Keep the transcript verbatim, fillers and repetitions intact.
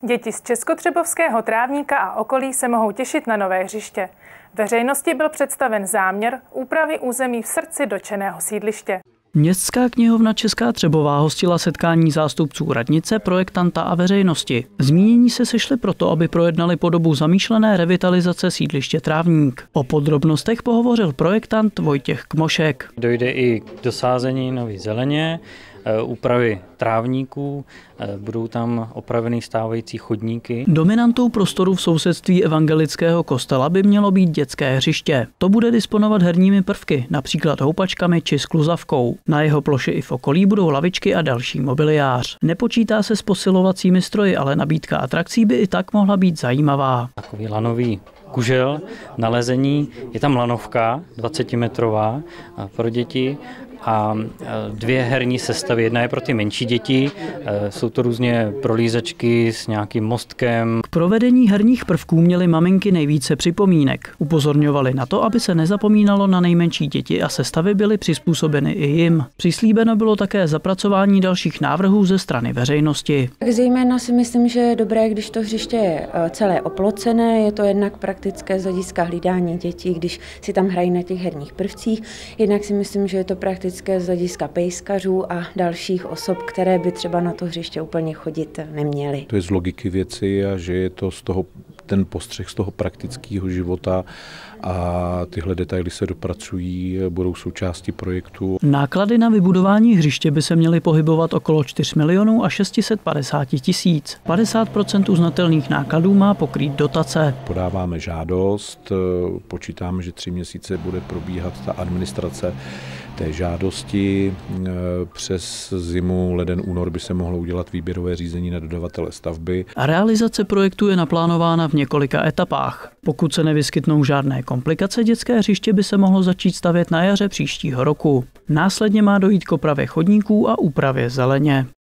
Děti z Českotřebovského Trávníka a okolí se mohou těšit na nové hřiště. Veřejnosti byl představen záměr úpravy území v srdci dotčeného sídliště. Městská knihovna Česká Třebová hostila setkání zástupců radnice, projektanta a veřejnosti. Zmínění se sešli proto, aby projednali podobu zamýšlené revitalizace sídliště Trávník. O podrobnostech pohovořil projektant Vojtěch Kmošek. Dojde i k dosázení nové zeleně, úpravy trávníků, budou tam opraveny stávající chodníky. Dominantou prostoru v sousedství evangelického kostela by mělo být dětské hřiště. To bude disponovat herními prvky, například houpačkami či skluzavkou. Na jeho ploše i v okolí budou lavičky a další mobiliář. Nepočítá se s posilovacími stroji, ale nabídka atrakcí by i tak mohla být zajímavá. Takový lanový kužel na lezení, je tam lanovka dvacetimetrová pro děti a dvě herní sestavy. Jedna je pro ty menší děti, jsou to různě prolízačky s nějakým mostkem. K provedení herních prvků měly maminky nejvíce připomínek. Upozorňovali na to, aby se nezapomínalo na nejmenší děti a sestavy byly přizpůsobeny i jim. Přislíbeno bylo také zapracování dalších návrhů ze strany veřejnosti. Tak zejména si myslím, že je dobré, když to hřiště je celé oplocené, je to jednak praktické z hlediska hlídání dětí, když si tam hrají na těch herních prvcích, jednak si myslím, že je to praktické z hlediska pejskařů a dalších osob, které by třeba na to hřiště úplně chodit neměly. To je z logiky věci a že je to z toho ten postřeh z toho praktického života a tyhle detaily se dopracují, budou součástí projektu. Náklady na vybudování hřiště by se měly pohybovat okolo čtyř milionů a šest set padesát tisíc. padesát procent uznatelných nákladů má pokrýt dotace. Podáváme žádost, počítáme, že tři měsíce bude probíhat ta administrace té žádosti. Přes zimu, leden, únor by se mohlo udělat výběrové řízení na dodavatele stavby. A realizace projektu je naplánována v několika etapách. Pokud se nevyskytnou žádné komplikace, dětské hřiště by se mohlo začít stavět na jaře příštího roku. Následně má dojít k opravě chodníků a úpravě zeleně.